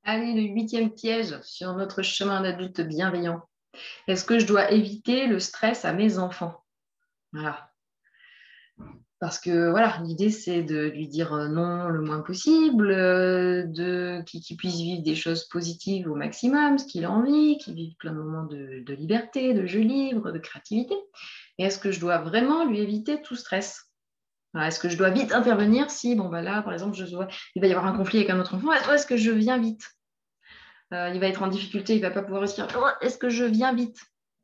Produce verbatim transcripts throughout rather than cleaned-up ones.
Allez, le huitième piège sur notre chemin d'adulte bienveillant. Est-ce que je dois éviter le stress à mes enfants? Voilà. Parce que voilà, l'idée, c'est de lui dire euh, non le moins possible, euh, de, qu'il qu'il puisse vivre des choses positives au maximum, ce qu'il a envie, qu'il vive plein de moments de, de liberté, de jeu libre, de créativité. Et est-ce que je dois vraiment lui éviter tout stress? Voilà, est-ce que je dois vite intervenir si, bon, bah là, par exemple, je dois, il va y avoir un conflit avec un autre enfant, est-ce que je viens vite? Euh, il va être en difficulté, il ne va pas pouvoir respirer. Oh, est-ce que je viens vite?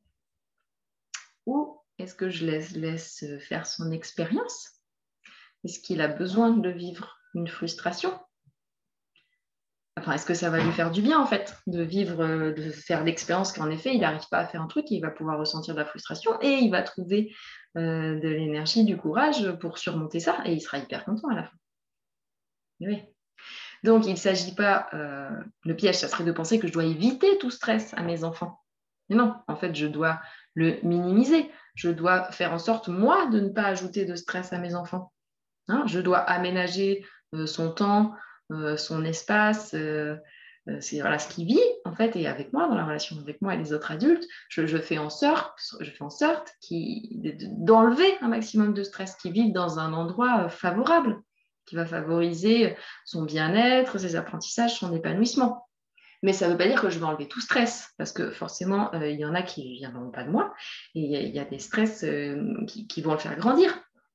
Ou est-ce que je laisse, laisse faire son expérience? Est-ce qu'il a besoin de vivre une frustration? Enfin, est-ce que ça va lui faire du bien, en fait, de vivre, euh, de faire l'expérience qu'en effet, il n'arrive pas à faire un truc, il va pouvoir ressentir de la frustration et il va trouver euh, de l'énergie, du courage pour surmonter ça et il sera hyper content à la fin. Oui. Donc, il ne s'agit pas, euh, le piège, ça serait de penser que je dois éviter tout stress à mes enfants. Mais non, en fait, je dois le minimiser. Je dois faire en sorte, moi, de ne pas ajouter de stress à mes enfants. Hein, je dois aménager euh, son temps, euh, son espace, euh, euh, c'est voilà, ce qu'il vit, en fait, et avec moi, dans la relation avec moi et les autres adultes, je, je fais en sorte, je fais en sorte d'enlever un maximum de stress, qu'il vive dans un endroit euh, favorable, qui va favoriser son bien-être, ses apprentissages, son épanouissement. Mais ça ne veut pas dire que je vais enlever tout stress, parce que forcément, euh, il y en a qui ne viendront pas de moi, et il y, y, a des stress euh, qui, qui, vont le faire grandir.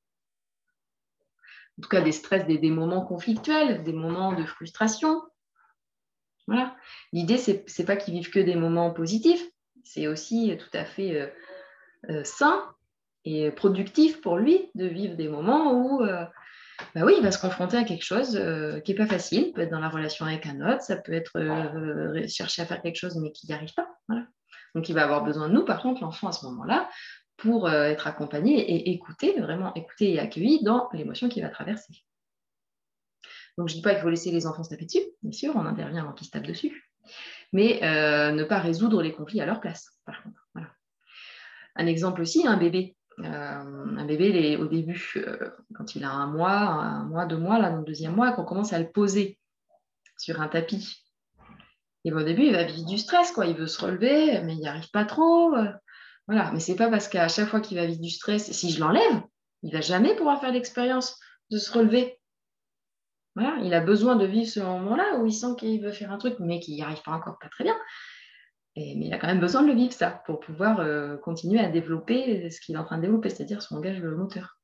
En tout cas, des stress, des, des moments conflictuels, des moments de frustration. Voilà. L'idée, ce n'est pas qu'ils vivent que des moments positifs, c'est aussi tout à fait euh, euh, sain et productif pour lui de vivre des moments où euh, bah oui, il va se confronter à quelque chose euh, qui n'est pas facile, peut être dans la relation avec un autre, ça peut être euh, chercher à faire quelque chose mais qui n'y arrive pas. Voilà. Donc il va avoir besoin de nous, par contre, l'enfant à ce moment-là, pour euh, être accompagné et écouté, vraiment écouté et accueilli dans l'émotion qu'il va traverser. Donc je ne dis pas qu'il faut laisser les enfants se taper dessus, bien sûr, on intervient avant qu'ils se tapent dessus, mais euh, ne pas résoudre les conflits à leur place, par contre. Voilà. Un exemple aussi, un bébé. Euh, un bébé, les, au début, euh, quand il a un mois, un mois, deux mois, là, dans le deuxième mois, qu'on commence à le poser sur un tapis. Et ben, au début, il va vivre du stress, quoi. Il veut se relever, mais il n'y arrive pas trop. Euh, voilà. Mais c'est pas parce qu'à chaque fois qu'il va vivre du stress, si je l'enlève, il va jamais pouvoir faire l'expérience de se relever. Voilà. Il a besoin de vivre ce moment-là où il sent qu'il veut faire un truc, mais qu'il n'y arrive pas encore pas très bien. Et, mais il a quand même besoin de le vivre, ça, pour pouvoir euh, continuer à développer ce qu'il est en train de développer, c'est-à-dire son langage moteur.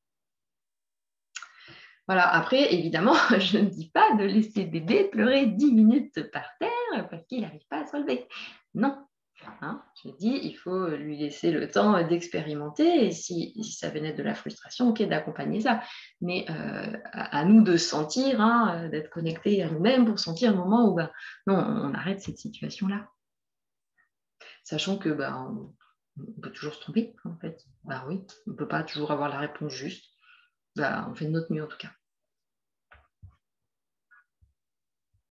Voilà, après, évidemment, je ne dis pas de laisser bébé pleurer dix minutes par terre parce qu'il n'arrive pas à se relever. Non, hein, je dis, il faut lui laisser le temps d'expérimenter et si, si ça venait de la frustration, ok, d'accompagner ça. Mais euh, à, à nous de sentir, hein, d'être connectés à nous-mêmes pour sentir le moment où, ben, non, on arrête cette situation-là. Sachant que bah, on, on peut toujours se tromper, en fait. Bah oui, on ne peut pas toujours avoir la réponse juste. Bah, on fait de notre mieux, en tout cas.